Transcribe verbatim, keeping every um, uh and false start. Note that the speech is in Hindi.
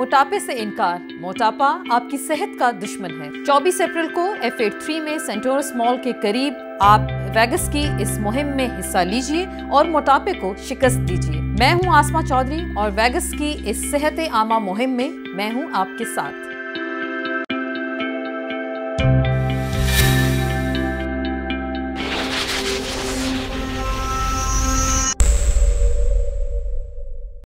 मोटापे से इनकार, मोटापा आपकी सेहत का दुश्मन है। चौबीस अप्रैल को एफ एट थ्री में सेंटोरस मॉल के करीब आप वेगस की इस मुहिम में हिस्सा लीजिए और मोटापे को शिकस्त दीजिए। मैं हूं आसमा चौधरी और वेगस की इस सेहत आमा मुहिम में मैं हूं आपके साथ।